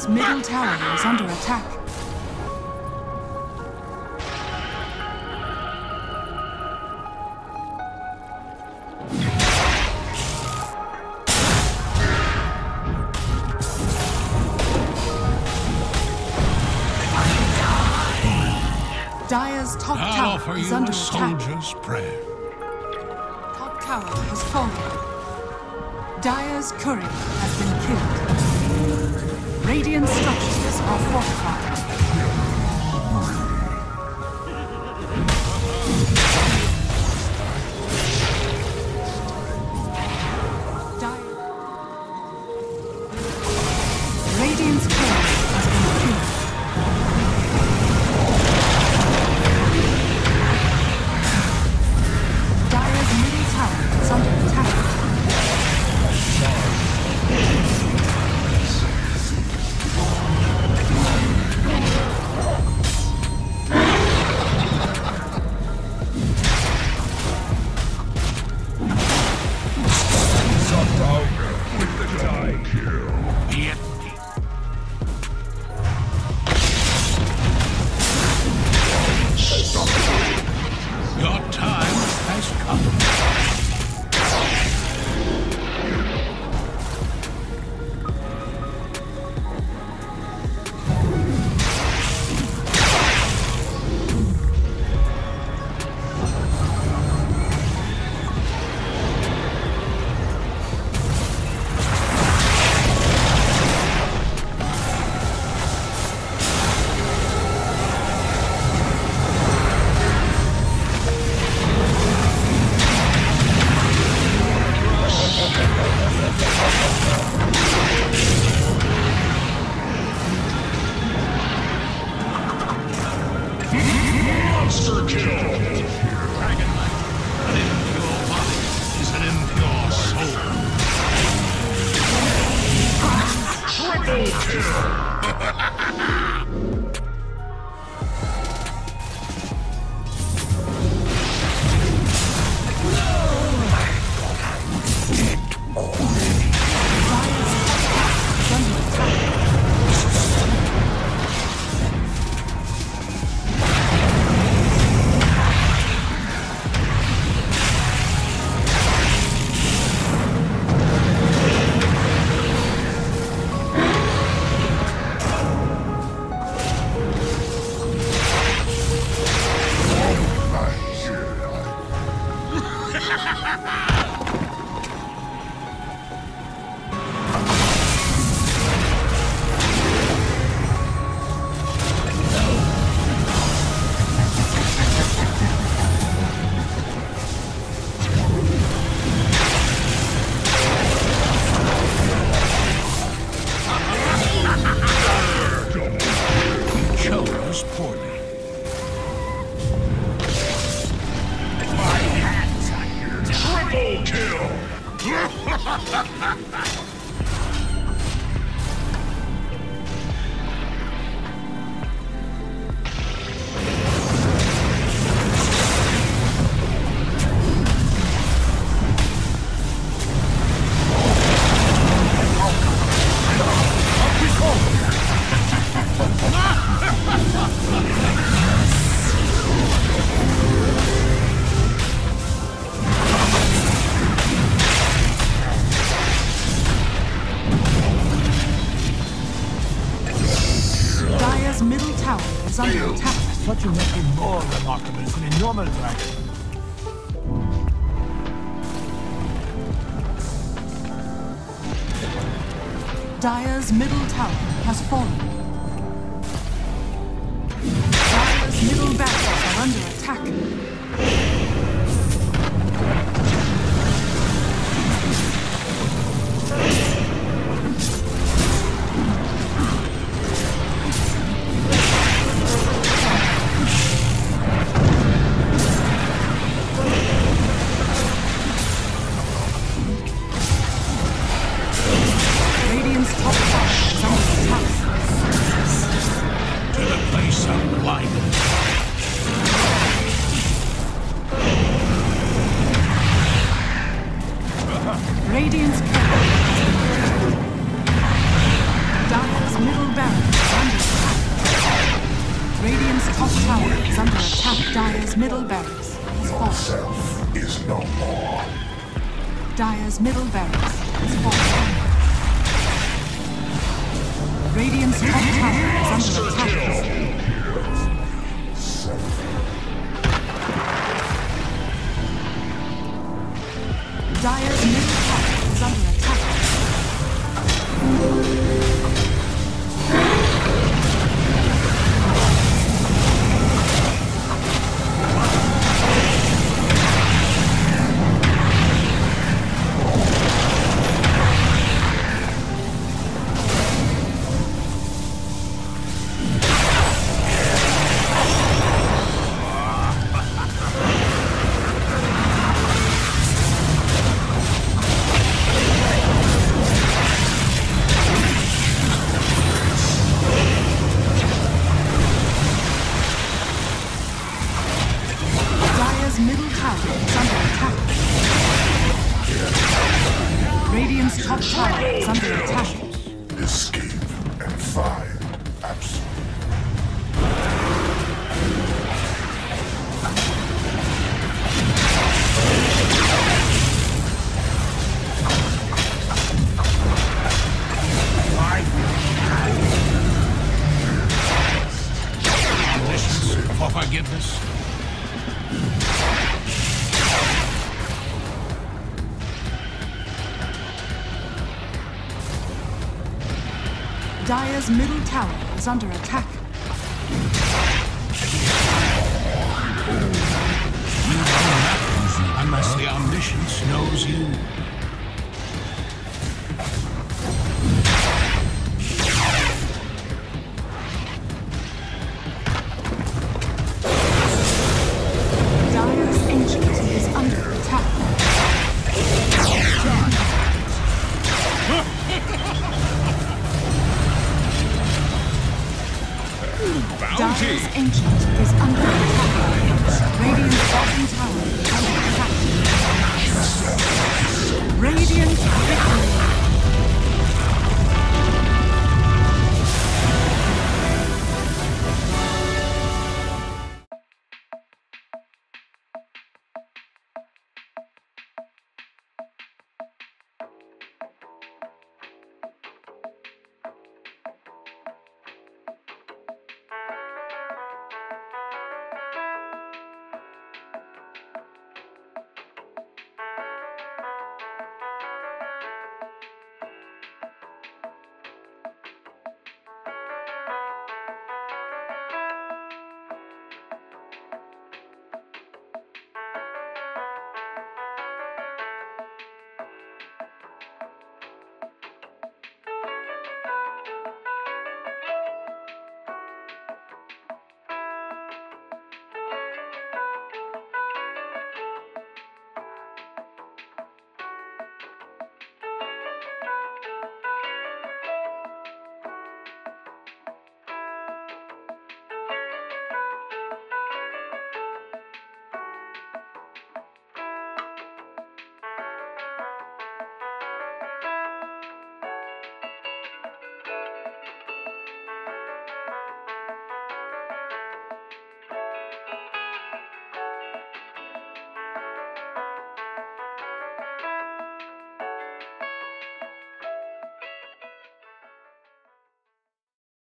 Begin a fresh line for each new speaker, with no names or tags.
Dire's middle tower is under attack. Dire's top tower is under attack.
Soldier's prayer.
Top tower has fallen. Dire's courier has been killed. Radiant structures are fortified. Radiant's courier has been killed. Dire's middle tower is under attack.
Such a nothing more remarkable than a normal dragon.
Dire's middle tower has fallen. Dire's middle barracks are under attack.
To the place of blindness.
Dire's middle barracks has fallen.
Yourself is no more.
Dire's middle barracks has fallen. Radiant's top tower is under attack. Dire's middle tower is under attack. Middle tower is under attack. Radiant's top tower is under attack.
Escape and find absolute.
For forgiveness.
Dire's middle tower is under attack.
You know nothing unless the omniscience knows you.
Dire's ancient is under attack. Dire's ancient is under attack. Radiant's bottom